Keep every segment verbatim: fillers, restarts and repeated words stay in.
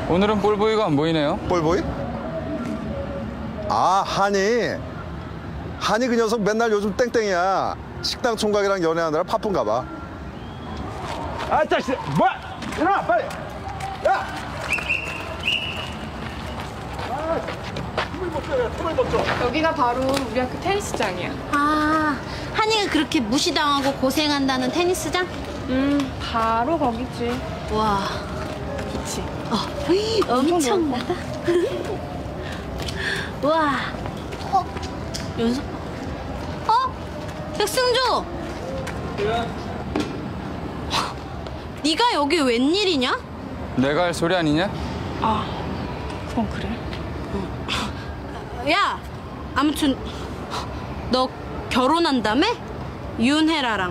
오늘은 볼보이가 안 보이네요. 볼보이? 아, 한이. 한이 그 녀석 맨날 요즘 땡땡이야. 식당 총각이랑 연애하느라 바쁜가 봐. 아, 자식, 뭐야? 일어나, 빨리. 야! 아, 틈을 못 줘, 틈을 못 줘. 여기가 바로 우리 학교 테니스장이야. 아, 한이가 그렇게 무시당하고 고생한다는 테니스장? 음, 바로 거기지. 와, 그치? 어, 엄청나다. 와, 어, 연습. 어, 백승조. 네가 여기 웬일이냐? 내가 할 소리 아니냐? 아, 그건 그래. 야, 아무튼 너 결혼한다며? 윤혜라랑.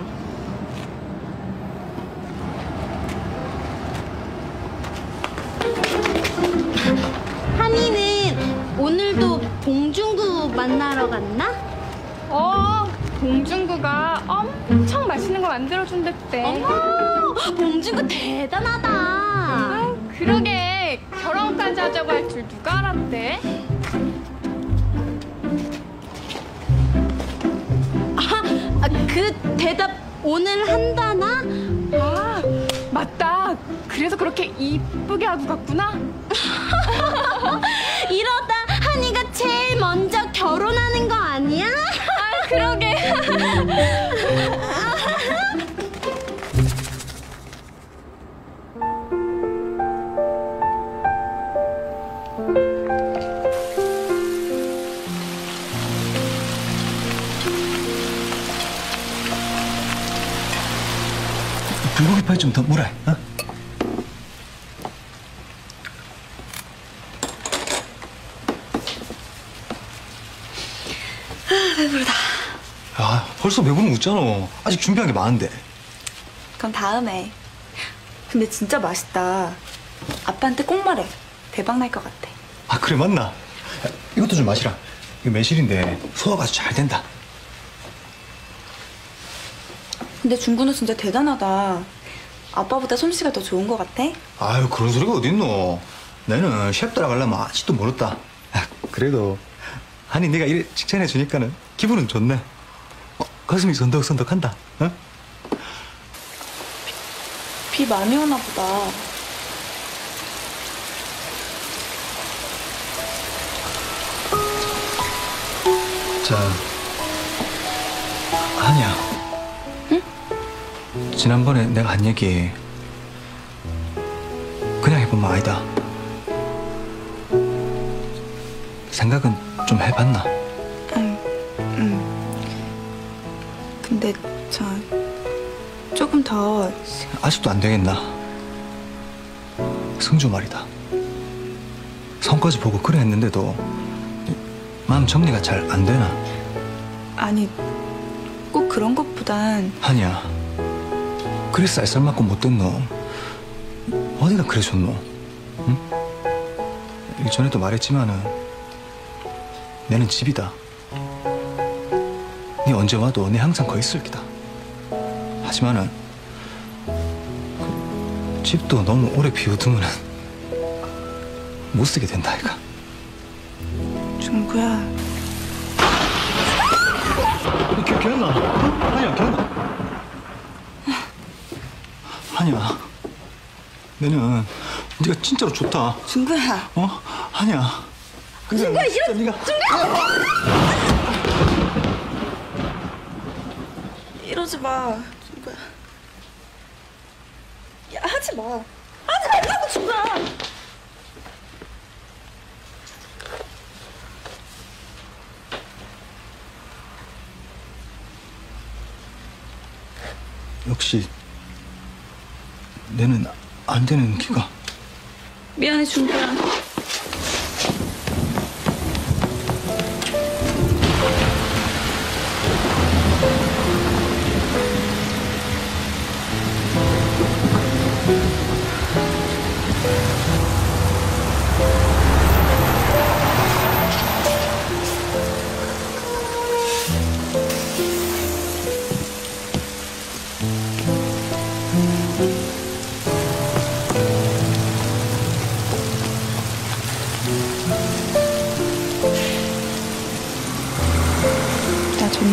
한이는 오늘도 봉중구 만나러 갔나? 어, 봉중구가 엄청 맛있는 거 만들어준댔대. 어머, 봉중구 대단하다. 아, 그러게. 결혼까지 하자고 할 줄 누가 알았대? 아, 그 대답 오늘 한다나? 아, 맞다. 그래서 그렇게 이쁘게 하고 갔구나? 이러다 한이가 제일 먼저 결혼하는 거 아니야? 아, 그러게. 불고기 파이 좀 더 물어. 어? 아, 배부르다. 야, 벌써 배부르면 웃잖아. 아직 준비한 게 많은데. 그럼 다음에. 근데 진짜 맛있다. 아빠한테 꼭 말해. 대박 날 것 같아. 아, 그래, 맞나? 야, 이것도 좀 마시라. 이거 매실인데 소화가 아주 잘 된다. 근데 중구는 진짜 대단하다. 아빠보다 솜씨가 더 좋은 것 같아? 아유, 그런 소리가 어딨노. 나는 셰프 따라가려면 아직도 멀었다. 야, 그래도 아니 네가 이래 칭찬해 주니까는 기분은 좋네. 어, 가슴이 선덕선덕한다. 어? 비 많이 오나 보다. 자, 한이야. 응? 지난번에 내가 한 얘기 그냥 해보면 아니다. 생각은 좀 해봤나? 응, 응. 근데 저 조금 더. 아직도 안 되겠나? 승주 말이다. 성까지 보고 그래 했는데도 마음 정리가 잘 안 되나? 아니, 꼭 그런 것보단. 한이야, 그래 쌀쌀 맞고 못 됐노? 어디가 그래 좋노? 응? 일전에도 말했지만은 내는 집이다. 네 언제 와도 내 항상 거기 있을 기다. 하지만은 그 집도 너무 오래 비워두면은 못 쓰게 된다 아이가. 중구야. 기, 기억나? 한이야, 기억나? 한이야, 내는 네가 진짜로 좋다. 중구야. 어? 한이야. 중구야, 이런. 네가... 중구야! 이러지 마, 중구야. 야, 하지 마. 하지 말라고, 중구야! 역시 내는 안 되는 기가. 미안해, 중구야.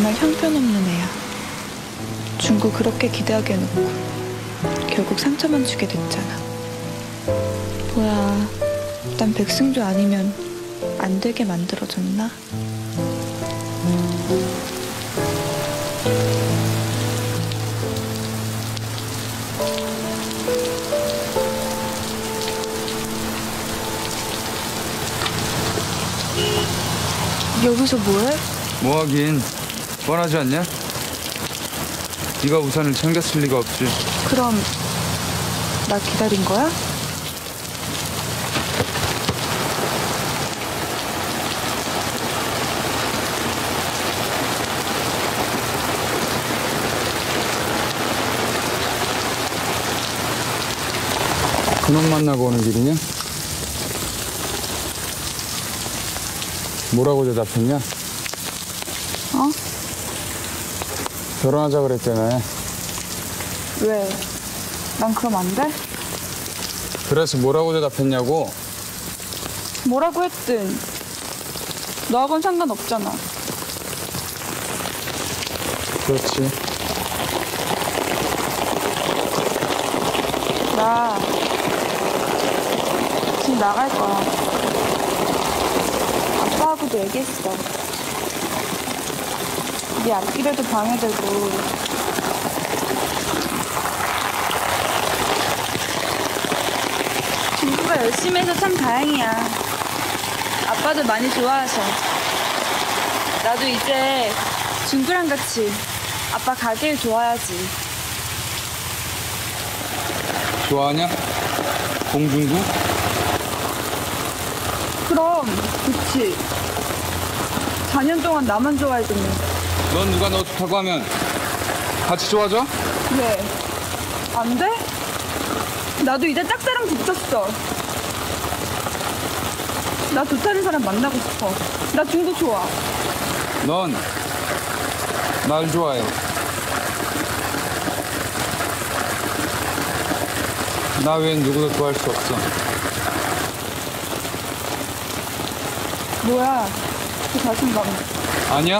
정말 형편없는 애야. 준구 그렇게 기대하게 해놓고 결국 상처만 주게 됐잖아. 뭐야, 난 백승주 아니면 안 되게 만들어줬나? 여기서 뭐해? 뭐하긴 뻔하지 않냐? 네가 우산을 챙겼을 리가 없지. 그럼 나 기다린 거야? 그놈 만나고 오는 길이냐? 뭐라고 대답했냐? 어? 결혼하자 그랬잖아. 왜? 난 그럼 안 돼? 그래서 뭐라고 대답했냐고? 뭐라고 했든 너하고는 상관없잖아. 그렇지. 나 지금 나갈 거야. 아빠하고도 얘기했어. 네 앞길에도 방해되고 준구가 열심히 해서 참 다행이야. 아빠도 많이 좋아하셔. 나도 이제 준구랑 같이 아빠 가게일 좋아야지. 좋아하냐? 공준구? 그럼 그치. 사 년 동안 나만 좋아해줬네. 넌 누가 너 좋다고 하면 같이 좋아져? 왜? 안 돼? 나도 이제 짝사랑 붙였어. 나 좋다는 사람 만나고 싶어. 나 준구 좋아. 넌 날 좋아해. 나 외엔 누구도 좋아할 수 없어. 뭐야 그 자신감. 아니야?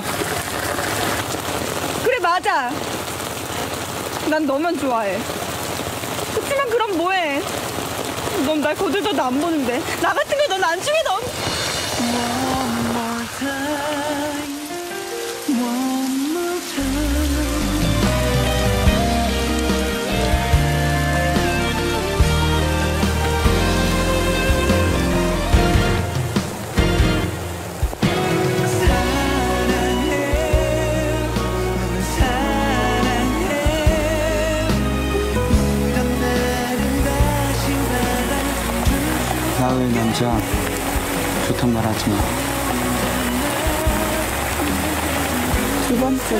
그래 맞아. 난 너만 좋아해. 그치만 그럼 뭐해. 넌 날 거들떠도 안 보는데 나 같은 거 넌 안 중에 넌. 나 외 남자 좋단 말 하지 마. 두 번째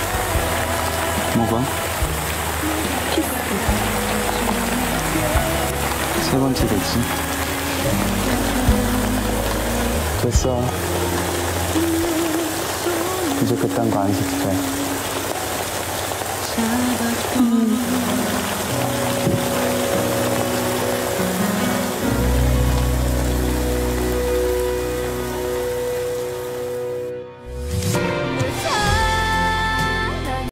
뭐가? 키스. 세 번째겠지. 됐어. 이제 그딴 거 안 해도 돼.